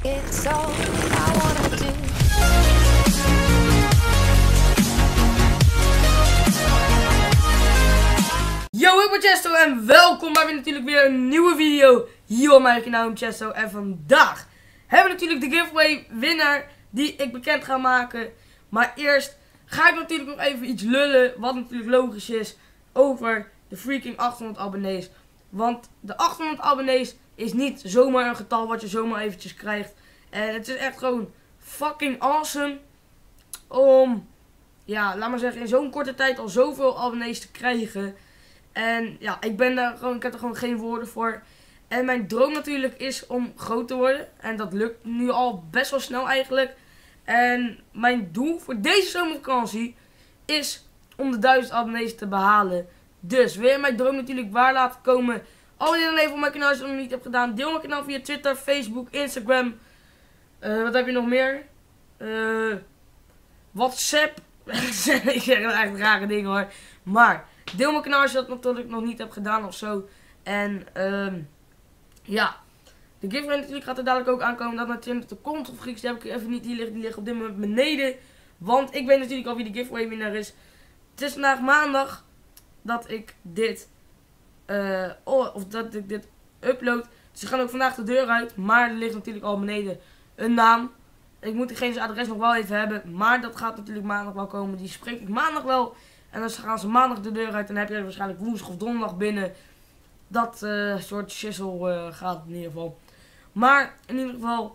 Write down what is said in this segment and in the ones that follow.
It's all I wanna do. Yo, ik ben Chesto en welkom bij natuurlijk weer een nieuwe video hier op mijn kanaal Chesto. En vandaag hebben we natuurlijk de giveaway winnaar die ik bekend ga maken. Maar eerst ga ik natuurlijk nog even iets lullen, wat natuurlijk logisch is, over de freaking 800 abonnees. Want de 800 abonnees is niet zomaar een getal wat je zomaar eventjes krijgt. En het is echt gewoon fucking awesome om, ja, laat maar zeggen, in zo'n korte tijd al zoveel abonnees te krijgen. En ja, ik heb er gewoon geen woorden voor. En mijn droom natuurlijk is om groot te worden. En dat lukt nu al best wel snel eigenlijk. En mijn doel voor deze zomervakantie is om de 1000 abonnees te behalen. Dus wil je mijn droom natuurlijk waar laten komen? Abonneer dan even op mijn kanaal als je het nog niet hebt gedaan. Deel mijn kanaal via Twitter, Facebook, Instagram. Wat heb je nog meer? WhatsApp. Ik zeg eigenlijk rare dingen hoor. Maar deel mijn kanaal als je dat natuurlijk nog niet hebt gedaan of zo. En ja, de giveaway natuurlijk gaat er dadelijk ook aankomen. Dat natuurlijk de control freaks, die heb ik even niet. Die liggen op dit moment beneden. Want ik weet natuurlijk al wie de giveaway winnaar is. Het is vandaag maandag dat ik dit upload. Dus ze gaan ook vandaag de deur uit. Maar er ligt natuurlijk al beneden een naam. Ik moet diegene zijn adres nog wel even hebben. Maar dat gaat natuurlijk maandag wel komen. Die spreek ik maandag wel. En dan gaan ze maandag de deur uit. En dan heb je er waarschijnlijk woensdag of donderdag binnen. Dat soort shizzle gaat in ieder geval. Maar in ieder geval.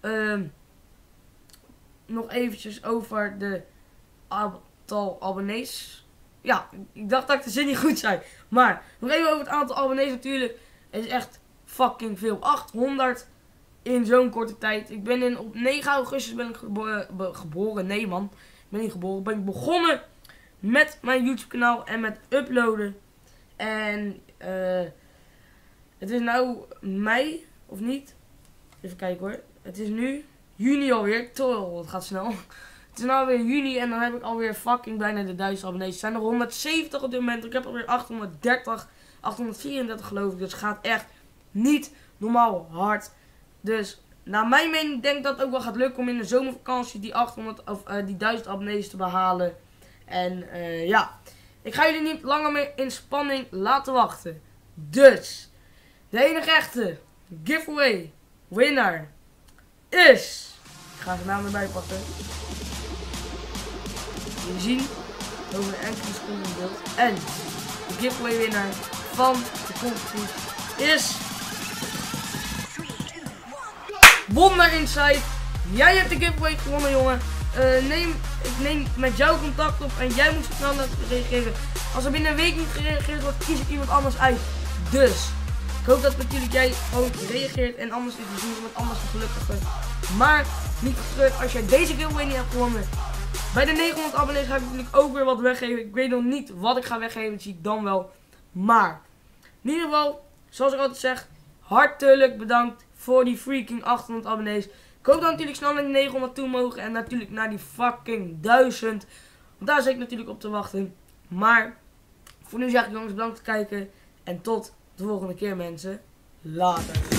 Nog eventjes over de aantal abonnees. Ja, ik dacht dat ik de zin niet goed zei. Maar nog even over het aantal abonnees natuurlijk. Het is echt fucking veel. 800 in zo'n korte tijd. Ik ben op 9 augustus ben ik geboren. Nee man, ik ben niet geboren. Ben ik begonnen met mijn YouTube kanaal en met uploaden. En het is nou mei, of niet? Even kijken hoor. Het is nu juni alweer. Toch, het gaat snel. Het is nou weer juni en dan heb ik alweer fucking bijna de 1000 abonnees. Er zijn er 170 op dit moment. Ik heb alweer 830, 834 geloof ik. Dus het gaat echt niet normaal hard. Dus naar mijn mening denk ik dat het ook wel gaat lukken om in de zomervakantie die 1000 abonnees te behalen. En ja, ik ga jullie niet langer meer in spanning laten wachten. Dus, de enige echte giveaway winnaar is... Ik ga zijn naam erbij pakken. Jullie zien, over een enkele seconde in beeld. En de giveaway winnaar van de competitie is... Wonder Inside. Jij hebt de giveaway gewonnen, jongen. Ik neem met jou contact op en jij moet snel reageren. Als er binnen een week niet gereageerd wordt, kies ik iemand anders uit. Dus, ik hoop dat natuurlijk jij gewoon reageert en anders is misschien iemand anders de gelukkige. Maar, niet getreurd als jij deze giveaway niet hebt gewonnen. Bij de 900 abonnees ga ik natuurlijk ook weer wat weggeven. Ik weet nog niet wat ik ga weggeven, dat zie ik dan wel. Maar, in ieder geval, zoals ik altijd zeg, hartelijk bedankt voor die freaking 800 abonnees. Ik hoop dat natuurlijk snel naar die 900 toe mogen. En natuurlijk naar die fucking 1000. Want daar zit ik natuurlijk op te wachten. Maar voor nu zeg ik jongens bedankt voor het kijken. En tot de volgende keer mensen. Later.